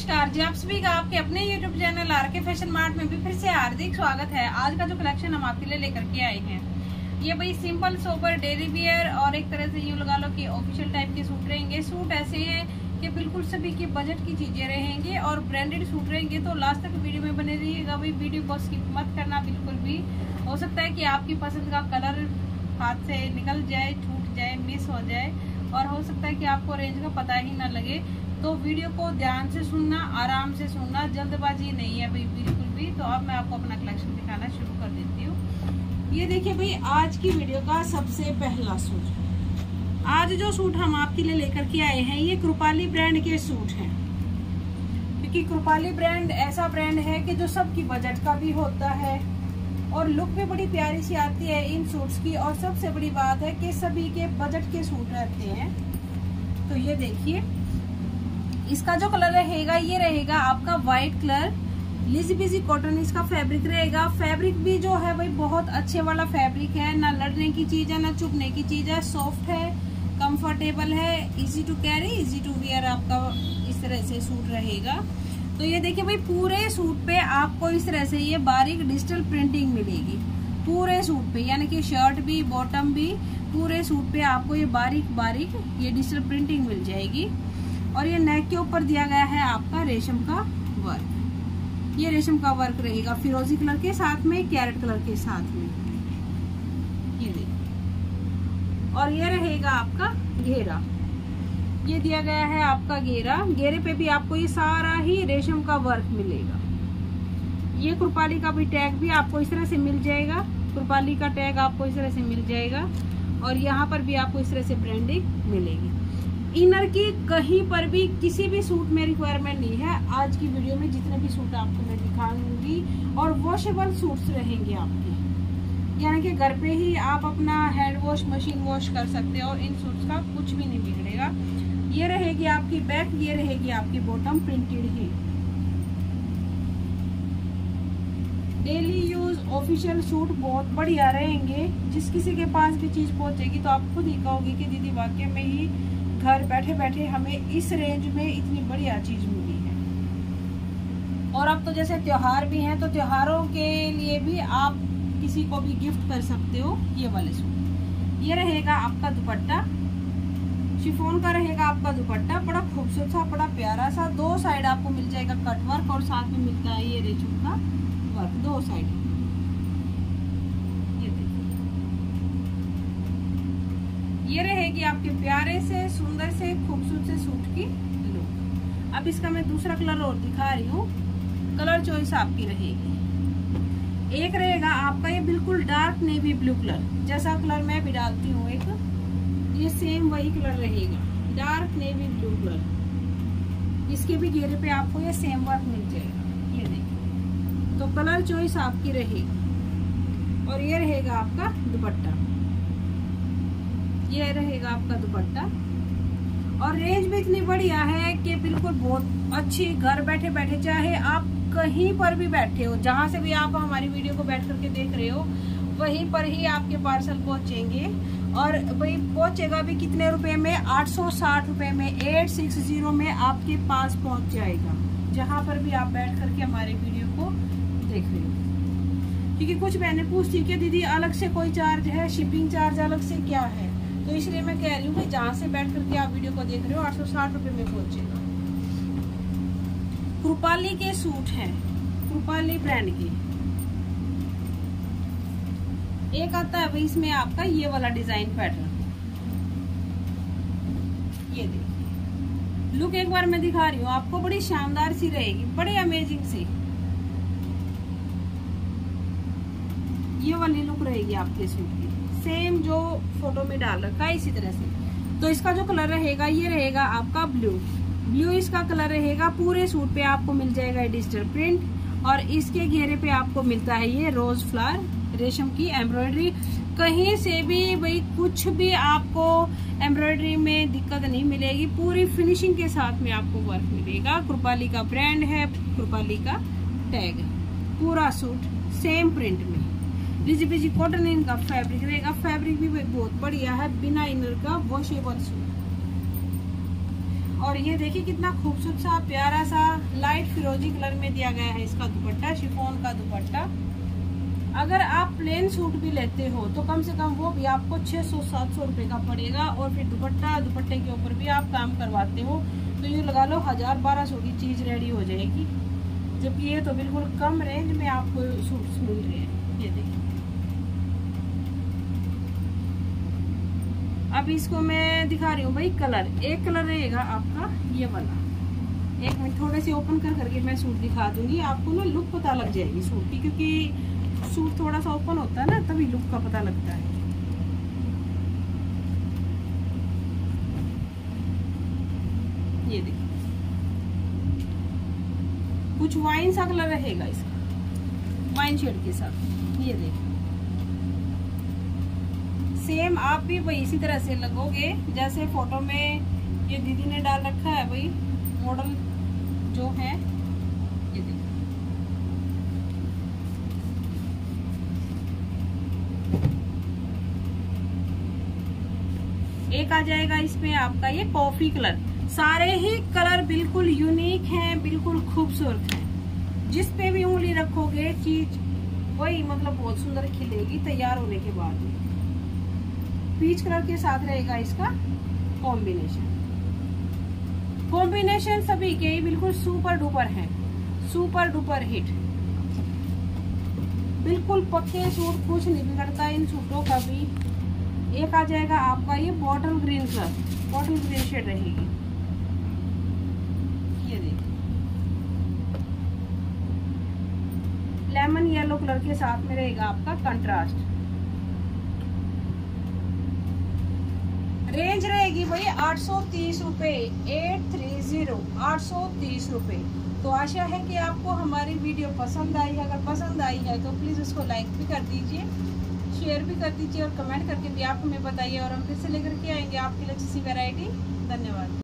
नमस्कार जी, आप सभी का आपके अपने YouTube channel RK fashion mart में भी फिर से हार्दिक स्वागत है। आज का जो कलेक्शन हम आपके लिए लेकर के आए हैं, ये भाई सिंपल सोबर डेली वियर और एक तरह से यूं लगा लो कि ऑफिशियल टाइप के सूट रहेंगे। सूट ऐसे हैं कि बिल्कुल सभी के बजट की चीजें रहेंगे और ब्रांडेड सूट रहेंगे। तो लास्ट तक वीडियो में बने रहिएगा। भाई वीडियो को स्किप मत करना बिल्कुल भी। हो सकता है कि आपकी पसंद का कलर हाथ से निकल जाए, छूट जाए, मिस हो जाए और हो सकता है कि आपको रेंज का पता ही ना लगे। तो वीडियो को ध्यान से सुनना, आराम से सुनना, जल्दबाजी नहीं है भाई बिल्कुल भी। तो अब मैं आपको अपना कलेक्शन दिखाना शुरू कर देती हूँ। ये देखिए भाई, आज की वीडियो का सबसे पहला सूट। आज जो सूट हम आपके लिए लेकर के आए हैं, ये कृपाली ब्रांड के सूट हैं। क्योंकि कृपाली ब्रांड ऐसा ब्रांड है कि जो सबकी बजट का भी होता है और लुक भी बड़ी प्यारी सी आती है इन सूट्स की। और सबसे बड़ी बात है कि सभी के बजट के सूट रहते हैं। तो ये देखिए, इसका जो कलर रहेगा ये रहेगा आपका व्हाइट कलर, लिजी बिजी कॉटन इसका फैब्रिक रहेगा। फैब्रिक भी जो है भाई बहुत अच्छे वाला फैब्रिक है, ना लड़ने की चीज है ना चुभने की चीज है। सॉफ्ट है, कंफर्टेबल है, easy to carry, easy to wear आपका इस तरह से सूट रहेगा। तो ये देखिए भाई, पूरे सूट पे आपको इस तरह से ये बारीक डिजिटल प्रिंटिंग मिलेगी पूरे सूट पे, यानी कि शर्ट भी बॉटम भी पूरे सूट पे आपको ये बारीक बारीक ये डिजिटल प्रिंटिंग मिल जाएगी। और ये नेक के ऊपर दिया गया है आपका रेशम का वर्क। ये रेशम का वर्क रहेगा फिरोजी कलर के साथ में, कैरेट कलर के साथ में, ये देखिए। और ये रहेगा आपका घेरा, ये दिया गया है आपका घेरा। घेरे पे भी आपको ये सारा ही रेशम का वर्क मिलेगा। ये कृपाली का भी टैग भी आपको इस तरह से मिल जाएगा। कृपाली का टैग आपको इस तरह से मिल जाएगा और यहाँ पर भी आपको इस तरह से ब्रांडिंग मिलेगी। इनर की कहीं पर भी किसी भी सूट में रिक्वायरमेंट नहीं है। आज की वीडियो में जितने भी सूट आपको मैं दिखाऊंगी और वॉशेबल सूट्स रहेंगे आपके, यानी कि घर पे ही आप अपना हैंड वॉश, मशीन वॉश कर सकते हो। इन सूट्स का कुछ भी नहीं बिगड़ेगा। ये रहेगी आपकी बैक, ये रहेगी आपकी बॉटम प्रिंटेड ही। डेली यूज ऑफिशियल सूट बहुत बढ़िया रहेंगे। जिस किसी के पास भी चीज पहुंचेगी तो आप खुद ही कहोगे कि दीदी वाकई में ही घर बैठे बैठे हमें इस रेंज में इतनी बढ़िया चीज मिली है। और अब तो जैसे त्योहार भी हैं, तो त्योहारों के लिए भी आप किसी को भी गिफ्ट कर सकते हो ये वाले सूट। ये रहेगा आपका दुपट्टा, शिफॉन का रहेगा आपका दुपट्टा, बड़ा खूबसूरत सा, बड़ा प्यारा सा। दो साइड आपको मिल जाएगा कट वर्क और साथ में मिलता है ये रेशम का वर्क दो साइड। ये रहेगी आपके प्यारे से, सुंदर से, खूबसूरत से सूट की लुक। अब इसका मैं दूसरा कलर और दिखा रही हूँ। कलर चॉइस आपकी रहेगी। एक रहेगा आपका ये बिल्कुल डार्क नेवी ब्लू कलर, जैसा कलर मैं भी डालती हूँ एक, ये सेम वही कलर रहेगा, डार्क नेवी ब्लू कलर। इसके भी घेरे पे आपको ये सेम वर्क मिल जाएगा। ये देखिए, तो कलर चॉइस आपकी रहेगी। और ये रहेगा आपका दुपट्टा, ये रहेगा आपका दुपट्टा। और रेंज भी इतनी बढ़िया है कि बिल्कुल बहुत अच्छी, घर बैठे बैठे चाहे आप कहीं पर भी बैठे हो, जहां से भी आप हमारी वीडियो को बैठ करके देख रहे हो, वहीं पर ही आपके पार्सल पहुंचेंगे। और भाई पहुंचेगा भी कितने रुपए में? 860 रुपए में, 860 में आपके पास पहुंच जाएगा, जहां पर भी आप बैठ करके हमारे वीडियो को देख रहे हो। क्योंकि कुछ बहनें पूछती कि दीदी अलग से कोई चार्ज है, शिपिंग चार्ज अलग से क्या है? तो इसलिए मैं कह रही हूँ कि जहाँ से बैठ करके आप वीडियो को देख रहे हो 860 रुपए में पहुंचेगा। कृपाली के सूट हैं, कृपाली ब्रांड के। एक आता है भाई इसमें आपका ये वाला डिजाइन पैटर्न, ये देखिए। लुक एक बार मैं दिखा रही हूँ आपको, बड़ी शानदार सी रहेगी, बड़े अमेजिंग सी ये वाली लुक रहेगी आपके सूट की, सेम जो फोटो में डाल रखा है इसी तरह से। तो इसका जो कलर रहेगा ये रहेगा आपका ब्लू, ब्लू इसका कलर रहेगा। पूरे सूट पे आपको मिल जाएगा डिजिटल प्रिंट और इसके घेरे पे आपको मिलता है ये रोज फ्लावर रेशम की एम्ब्रॉयडरी। कहीं से भी भाई कुछ भी आपको एम्ब्रॉयडरी में दिक्कत नहीं मिलेगी, पूरी फिनिशिंग के साथ में आपको वर्क मिलेगा। कृपाली का ब्रांड है, कृपाली का टैग, पूरा सूट सेम प्रिंट में। बिजी बिजी कॉटन इनका फैब्रिक रहेगा। फैब्रिक भी बहुत बढ़िया है, बिना इनर का वॉशेबल सूट। और ये देखिए कितना खूबसूरत सा प्यारा सा लाइट फिरोजी कलर में दिया गया है इसका दुपट्टा, शिफॉन का दुपट्टा। अगर आप प्लेन सूट भी लेते हो तो कम से कम वो भी आपको 600-700 रुपए का पड़ेगा, और फिर दुपट्टे के ऊपर भी आप काम करवाते हो तो ये लगा लो 1000-1200 की चीज रेडी हो जाएगी। जबकि ये तो बिल्कुल कम रेंज में आपको सूट्स मिल रहे हैं। ये देखिए, अब इसको मैं दिखा रही हूँ भाई कलर। एक कलर रहेगा आपका ये वाला, एक मिनट थोड़े से ओपन करके मैं सूट दिखा दूंगी, आपको ना लुक पता लग जाएगी सूट की, क्योंकि सूट थोड़ा सा ओपन होता है ना तभी लुक का पता लगता है। ये देखिए कुछ वाइन सा कलर रहेगा इसका, वाइन शेड के साथ। ये देखिए सेम आप भी वही इसी तरह से लगोगे जैसे फोटो में ये दीदी ने डाल रखा है भाई, मॉडल जो है। ये देखिए एक आ जाएगा इसमें आपका ये कॉफी कलर। सारे ही कलर बिल्कुल यूनिक हैं, बिल्कुल खूबसूरत हैं। जिस पे भी उंगली रखोगे चीज वही मतलब बहुत सुंदर खिलेगी तैयार होने के बाद। पीच कलर के साथ रहेगा इसका कॉम्बिनेशन सभी के ही बिल्कुल सुपर डुपर हैं, सुपर डुपर हिट। बिल्कुल पक्के सूट, कुछ नहीं बिगड़ता इन सूटों का भी। एक आ जाएगा आपका ये bottle green colour, bottle green shade रहेगी। ये देखिए लेमन येलो कलर के साथ में रहेगा आपका कंट्रास्ट। रेंज रहेगी भाई 830 रुपए, 830 रुपए। तो आशा है कि आपको हमारी वीडियो पसंद आई है। अगर पसंद आई है तो प्लीज उसको लाइक भी कर दीजिए, शेयर भी कर दीजिए और कमेंट करके भी आप हमें बताइए, और हम फिर से लेकर के आएंगे आपके लिए अच्छी सी वैरायटी। धन्यवाद।